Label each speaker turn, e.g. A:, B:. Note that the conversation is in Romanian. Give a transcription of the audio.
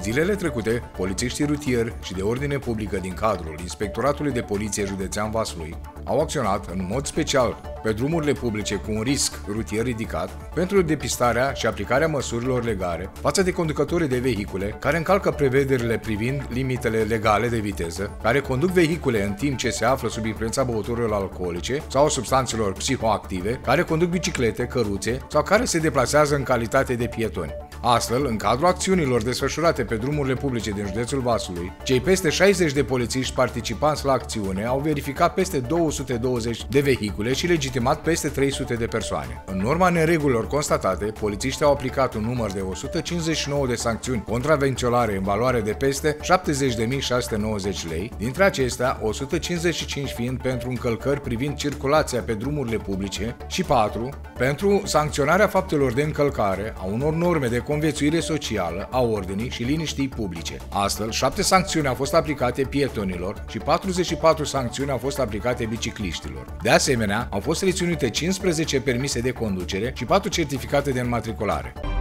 A: zilele trecute, polițiștii rutieri și de ordine publică din cadrul Inspectoratului de Poliție Județean Vaslui au acționat în mod special pe drumurile publice cu un risc rutier ridicat pentru depistarea și aplicarea măsurilor legale față de conducătorii de vehicule care încalcă prevederile privind limitele legale de viteză, care conduc vehicule în timp ce se află sub influența băuturilor alcoolice sau substanțelor psihoactive, care conduc biciclete, căruțe sau care se deplasează în calitate de pietoni. Astfel, în cadrul acțiunilor desfășurate pe drumurile publice din județul Vaslui, cei peste 60 de polițiști participanți la acțiune au verificat peste 220 de vehicule și legitimat peste 300 de persoane. În urma neregulilor constatate, polițiștii au aplicat un număr de 159 de sancțiuni contravenționale în valoare de peste 70.690 lei, dintre acestea 155 fiind pentru încălcări privind circulația pe drumurile publice și 4 pentru sancționarea faptelor de încălcare a unor norme de conviețuire socială, a ordinii și liniștii publice. Astfel, 7 sancțiuni au fost aplicate pietonilor și 44 sancțiuni au fost aplicate bicicliștilor. De asemenea, au fost reținute 15 permise de conducere și 4 certificate de înmatriculare.